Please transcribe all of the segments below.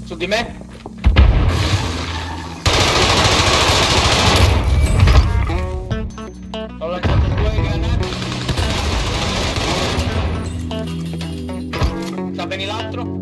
Su di me. Ho lanciato 2 granate. Sta bene l'altro.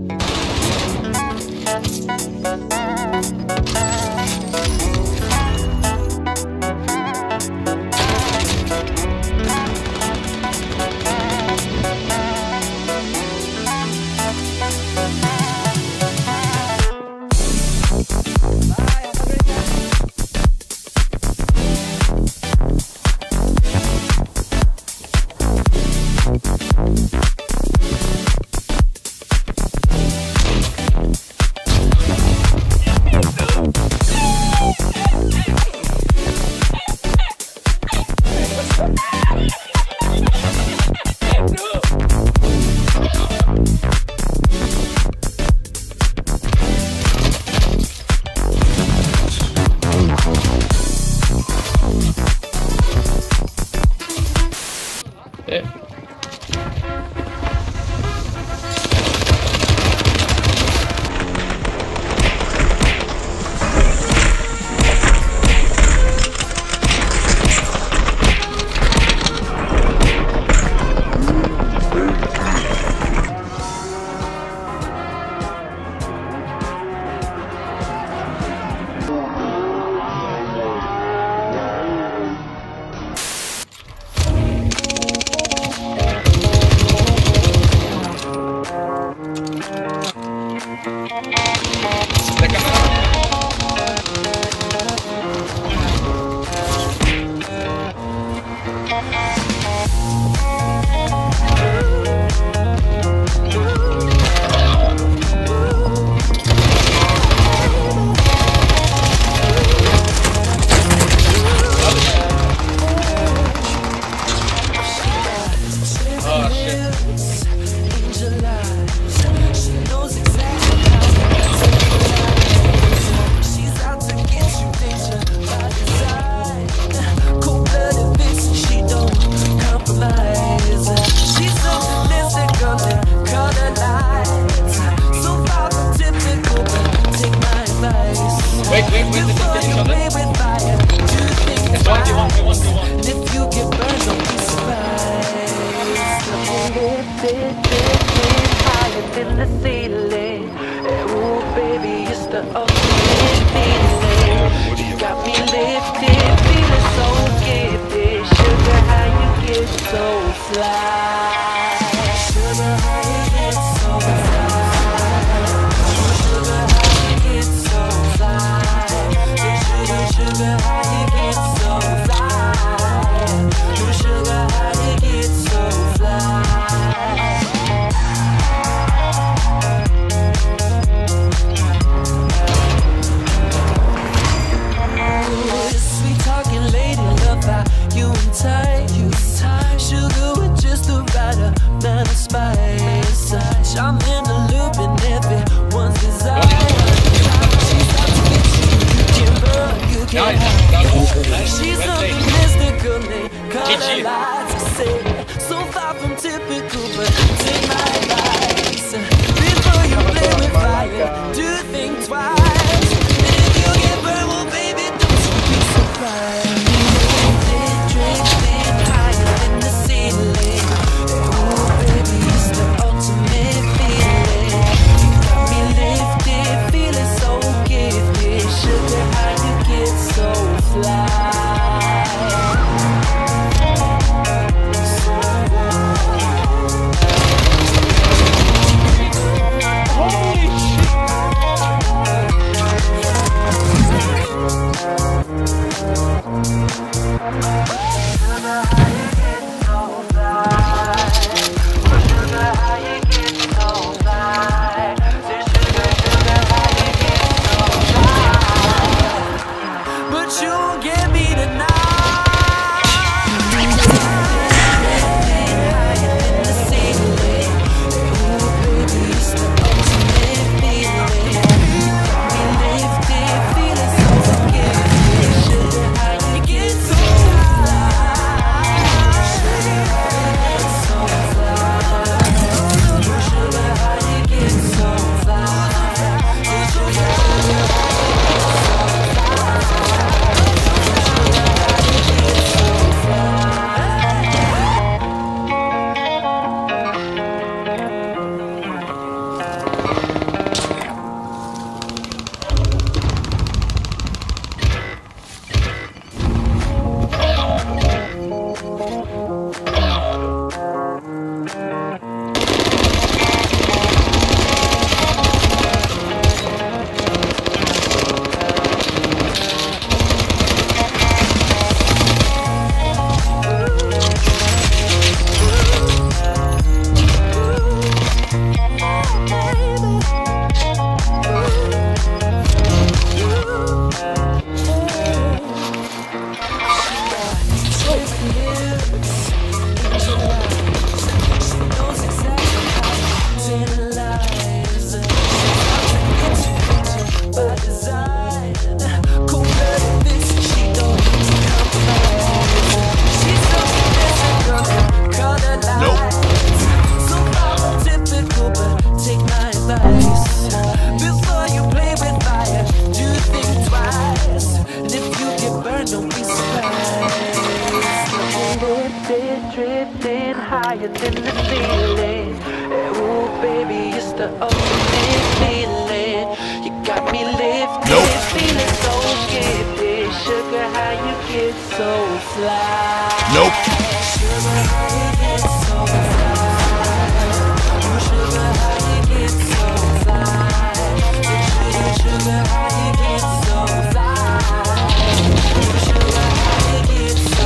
the ultimate feeling. You got me lifted, feeling so gifted. Sugar, how you get so fly? Nope. Sugar, how you get so fly? Sugar, how you get so fly? Sugar, how you get so fly? Sugar, how you get so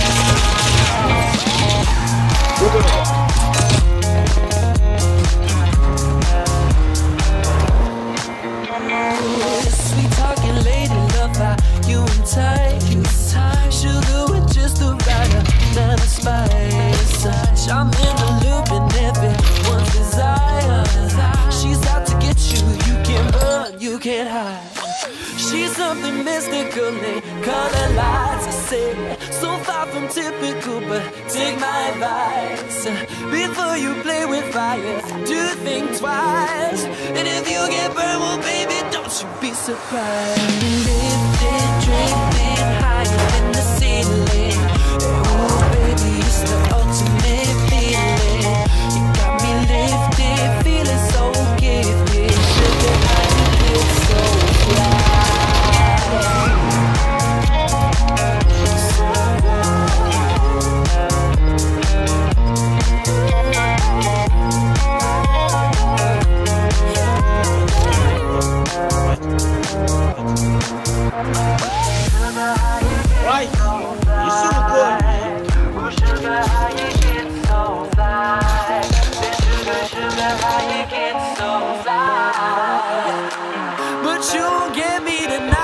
sweet talking lady, love how you entice. Sugar with just the right amount of spice. I'm in the loop and everyone's desire. She's out to get you, you can't run, you can't hide. She's something mystical, they color lights. I say, so far from typical, but take my advice. Before you play with fire, do think twice. And if you get burned, well baby, don't you be surprised. Lifted, drifting higher than the ceiling. Oh baby, it's the ultimate feeling. You got me lifted, feeling so gifted. Sugar, how you feel so fly? Right? You super good. Sugar, how you get so fly? Sugar, how you get so fly? But you won't get me tonight.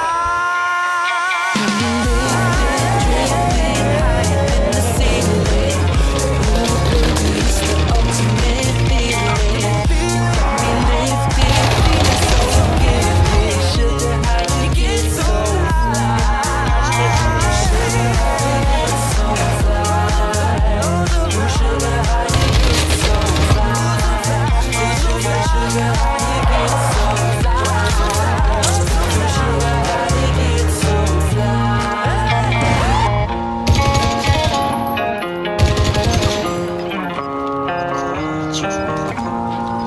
Drifting higher than the ceiling. Oh baby, it's the ultimate feeling. Got me lifted, feeling so gifted. Sugar, how you get so fly? Sugar, how you get so fly? Sugar, how you get so fly? Sugar, how you get so fly? Sugar, how you get so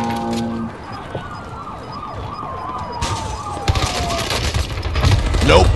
Nope.